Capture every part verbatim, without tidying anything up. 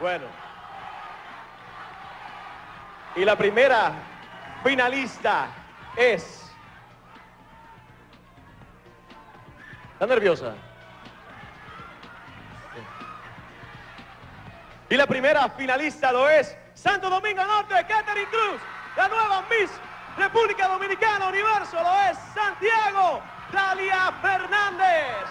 Bueno. Y la primera finalista es... ¿Está nerviosa? Y la primera finalista lo es Santo Domingo Norte, Catherine Cruz. La nueva Miss República Dominicana Universo lo es Santiago Dalia Fernández.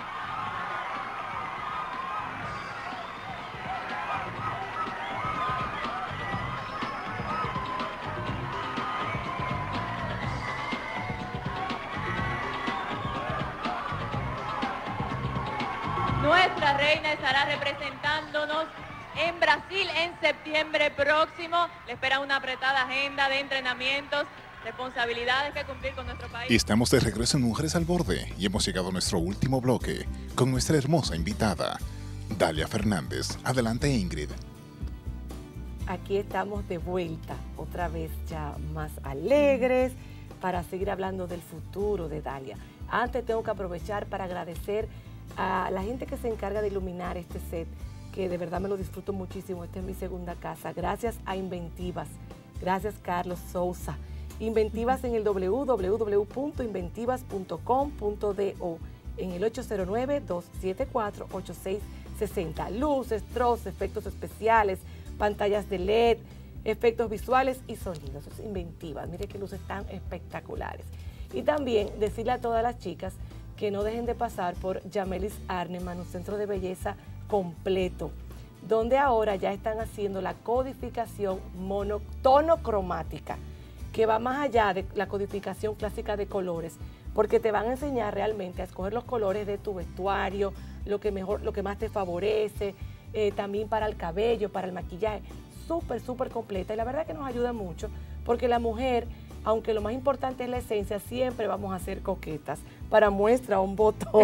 Nuestra reina estará representándonos en Brasil en septiembre próximo. Le espera una apretada agenda de entrenamientos, responsabilidades que cumplir con nuestro país. Y estamos de regreso en Mujeres al Borde y hemos llegado a nuestro último bloque con nuestra hermosa invitada, Dalia Fernández. Adelante, Ingrid. Aquí estamos de vuelta, otra vez ya más alegres, para seguir hablando del futuro de Dalia. Antes tengo que aprovechar para agradecer a la gente que se encarga de iluminar este set, que de verdad me lo disfruto muchísimo. Esta es mi segunda casa. Gracias a Inventivas. Gracias, Carlos Sousa. Inventivas en el w w w punto inventivas punto com punto do, en el ocho cero nueve, dos siete cuatro, ocho seis seis cero. Luces, trozos, efectos especiales, pantallas de L E D, efectos visuales y sonidos. Es Inventivas. Mire qué luces tan espectaculares. Y también decirle a todas las chicas que no dejen de pasar por Yamelis Arneman, un centro de belleza completo, donde ahora ya están haciendo la codificación monocromática, que va más allá de la codificación clásica de colores, porque te van a enseñar realmente a escoger los colores de tu vestuario, lo que mejor, lo que más te favorece, eh, también para el cabello, para el maquillaje, súper, súper completa, y la verdad que nos ayuda mucho, porque la mujer, aunque lo más importante es la esencia, siempre vamos a ser coquetas. Para muestra un botón.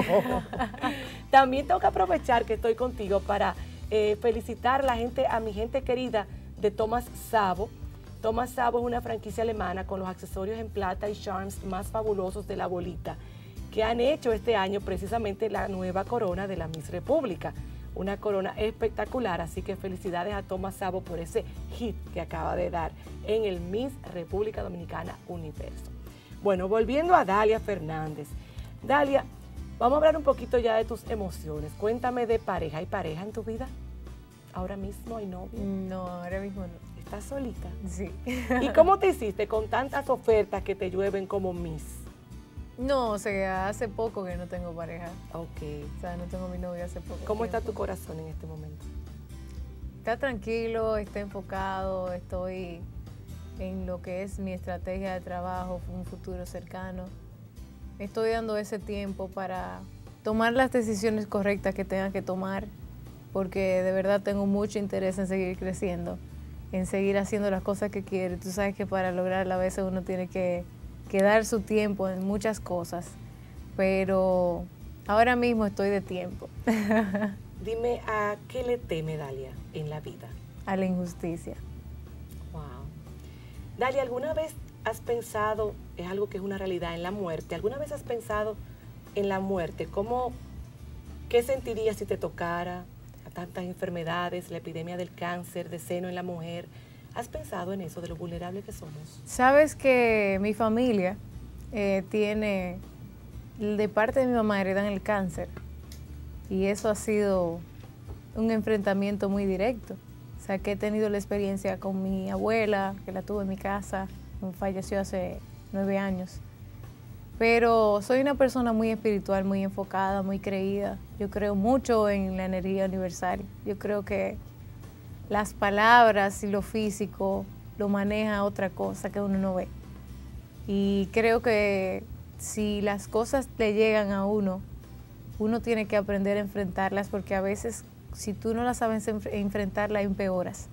También tengo que aprovechar que estoy contigo para eh, felicitar a la gente, a mi gente querida de Thomas Sabo. Thomas Sabo es una franquicia alemana con los accesorios en plata y charms más fabulosos de la bolita, que han hecho este año precisamente la nueva corona de la Miss República. Una corona espectacular, así que felicidades a Thomas Sabo por ese hit que acaba de dar en el Miss República Dominicana Universo. Bueno, volviendo a Dalia Fernández. Dalia, vamos a hablar un poquito ya de tus emociones. Cuéntame de pareja. ¿Hay pareja en tu vida? ¿Ahora mismo hay novio? No, ahora mismo no. ¿Estás solita? Sí. ¿Y cómo te hiciste con tantas ofertas que te llueven como Miss? No, o sea, hace poco que no tengo pareja. Ok. O sea, no tengo mi novio hace poco ¿Cómo tiempo. está tu corazón en este momento? Está tranquilo, está enfocado, estoy en lo que es mi estrategia de trabajo, un futuro cercano. Estoy dando ese tiempo para tomar las decisiones correctas que tenga que tomar, porque de verdad tengo mucho interés en seguir creciendo, en seguir haciendo las cosas que quiero. Tú sabes que para lograrla a veces uno tiene que, que dar su tiempo en muchas cosas, pero ahora mismo estoy de tiempo. Dime, ¿a qué le teme Dalia en la vida? A la injusticia. Wow. Dalia, ¿alguna vez has pensado, es algo que es una realidad, en la muerte? ¿Alguna vez has pensado en la muerte? ¿Cómo, qué sentirías si te tocara a tantas enfermedades, la epidemia del cáncer de seno en la mujer? ¿Has pensado en eso, de lo vulnerable que somos? Sabes que mi familia eh, tiene, de parte de mi mamá heredan el cáncer, y eso ha sido un enfrentamiento muy directo. O sea, que he tenido la experiencia con mi abuela, que la tuve en mi casa, falleció hace nueve años. Pero soy una persona muy espiritual, muy enfocada, muy creída. Yo creo mucho en la energía universal. Yo creo que las palabras y lo físico lo maneja otra cosa que uno no ve. Y creo que si las cosas le llegan a uno, uno tiene que aprender a enfrentarlas, porque a veces si tú no las sabes enfrentar, la empeoras.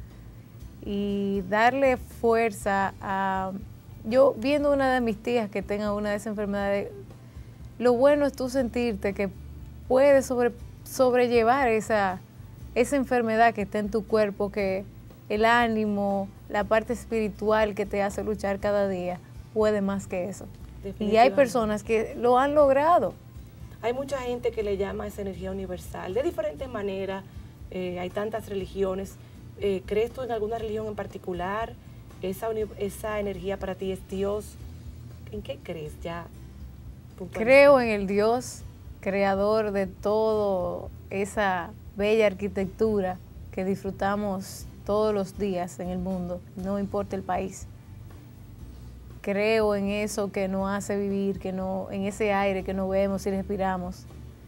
Y darle fuerza a... Yo viendo una de mis tías que tenga una de esas enfermedades, lo bueno es tú sentirte que puedes sobre, sobrellevar esa, esa enfermedad que está en tu cuerpo, que el ánimo, la parte espiritual que te hace luchar cada día, puede más que eso. Y hay personas que lo han logrado. Hay mucha gente que le llama a esa energía universal de diferentes maneras, eh, hay tantas religiones. Eh, ¿Crees tú en alguna religión en particular? ¿Esa, esa energía para ti es Dios? ¿En qué crees ya? Creo en el Dios creador de toda esa bella arquitectura que disfrutamos todos los días en el mundo, no importa el país. Creo en eso que nos hace vivir, que no, en ese aire que no vemos y respiramos,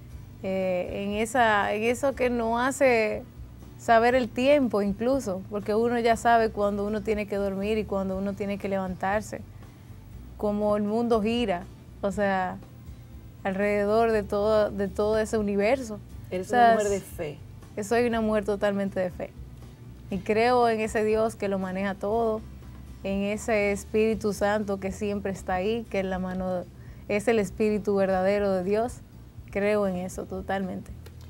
eh, en, esa, en eso que nos hace saber el tiempo incluso, porque uno ya sabe cuando uno tiene que dormir y cuando uno tiene que levantarse, como el mundo gira, o sea, alrededor de todo, de todo ese universo. Eres o sea, una mujer de fe. Soy una mujer totalmente de fe. Y creo en ese Dios que lo maneja todo, en ese Espíritu Santo que siempre está ahí, que es la mano, es el Espíritu verdadero de Dios. Creo en eso totalmente.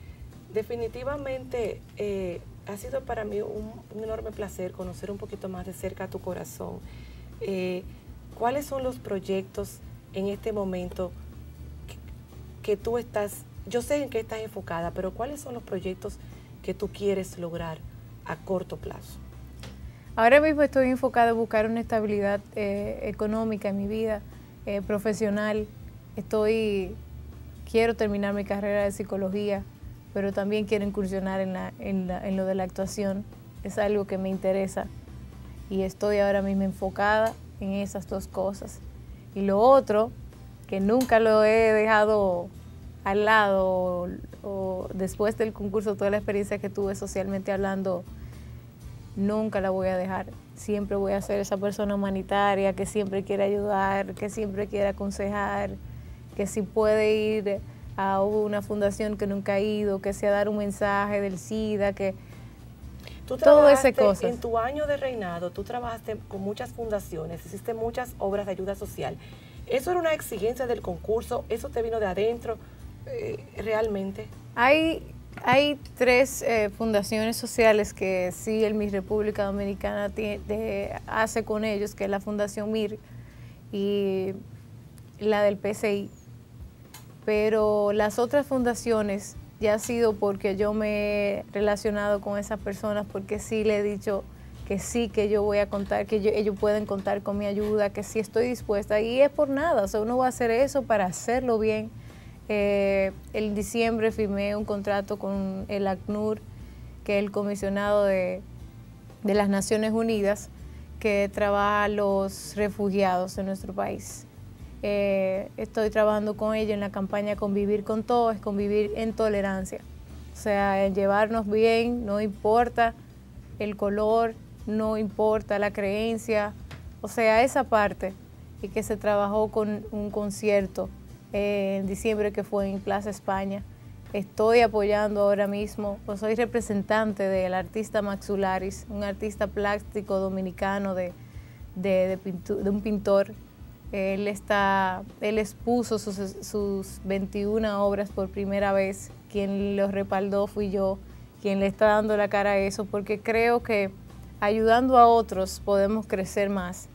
Definitivamente eh, ha sido para mí un, un enorme placer conocer un poquito más de cerca tu corazón. Eh, ¿Cuáles son los proyectos en este momento que, que tú estás, yo sé en qué estás enfocada, pero cuáles son los proyectos que tú quieres lograr a corto plazo? Ahora mismo estoy enfocada en buscar una estabilidad eh, económica en mi vida, eh, profesional. Estoy, quiero terminar mi carrera de psicología, pero también quiero incursionar en, la, en, la, en lo de la actuación. Es algo que me interesa y estoy ahora mismo enfocada en esas dos cosas. Y lo otro, que nunca lo he dejado al lado, o, o después del concurso, toda la experiencia que tuve socialmente hablando, nunca la voy a dejar. Siempre voy a ser esa persona humanitaria que siempre quiere ayudar, que siempre quiere aconsejar, que si puede ir a una fundación que nunca ha ido, que sea dar un mensaje del SIDA, que tú todo ese cosas. En tu año de reinado, tú trabajaste con muchas fundaciones, hiciste muchas obras de ayuda social. ¿Eso era una exigencia del concurso? ¿Eso te vino de adentro eh, realmente? Hay, hay tres eh, fundaciones sociales que sí el Miss República Dominicana tiene, de, hace con ellos, que es la Fundación M I R y la del P C I. Pero las otras fundaciones ya ha sido porque yo me he relacionado con esas personas, porque sí le he dicho que sí, que yo voy a contar, que yo, ellos pueden contar con mi ayuda, que sí estoy dispuesta. Y es por nada, o sea, uno va a hacer eso para hacerlo bien. Eh, en diciembre firmé un contrato con el ACNUR, que es el comisionado de, de las Naciones Unidas, que trabaja a los refugiados en nuestro país. Eh, estoy trabajando con ellos en la campaña Convivir con Todos, es convivir en tolerancia. O sea, en llevarnos bien, no importa el color, no importa la creencia. O sea, esa parte, y que se trabajó con un concierto eh, en diciembre que fue en Plaza España. Estoy apoyando ahora mismo, pues soy representante del artista Max Solaris, un artista plástico dominicano de, de, de, pintu, de un pintor. Él, está, él expuso sus, sus veintiuna obras por primera vez. Quien los respaldó fui yo, quien le está dando la cara a eso, porque creo que ayudando a otros podemos crecer más.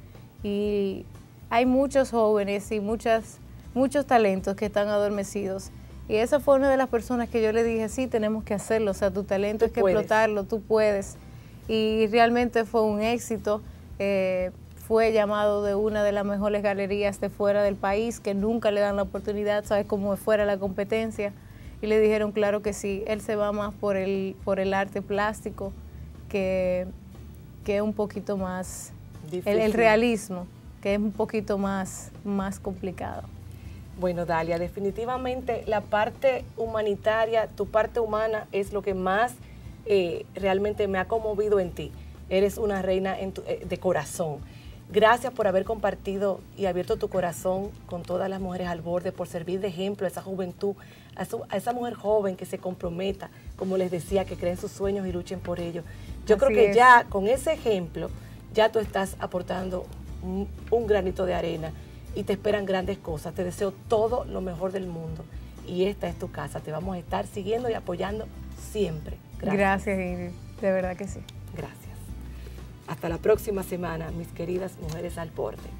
Y hay muchos jóvenes y muchas, muchos talentos que están adormecidos. Y esa fue una de las personas que yo le dije, sí, tenemos que hacerlo, o sea, tu talento hay que explotarlo, tú puedes. Y realmente fue un éxito. Eh, Fue llamado de una de las mejores galerías de fuera del país, que nunca le dan la oportunidad, ¿sabes cómo es fuera la competencia? Y le dijeron, claro que sí, él se va más por el, por el arte plástico, que, que es un poquito más, el, el realismo, que es un poquito más, más complicado. Bueno, Dalia, definitivamente la parte humanitaria, tu parte humana es lo que más eh, realmente me ha conmovido en ti. Eres una reina en tu, eh, de corazón. Gracias por haber compartido y abierto tu corazón con todas las mujeres al borde, por servir de ejemplo a esa juventud, a, su, a esa mujer joven que se comprometa, como les decía, que creen sus sueños y luchen por ellos. Yo Así creo que es. Ya con ese ejemplo, ya tú estás aportando un, un granito de arena y te esperan grandes cosas. Te deseo todo lo mejor del mundo y esta es tu casa. Te vamos a estar siguiendo y apoyando siempre. Gracias. Gracias, Ingrid. De verdad que sí. Gracias. Hasta la próxima semana, mis queridas mujeres al borde.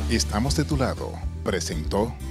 Estamos de tu lado. Presentó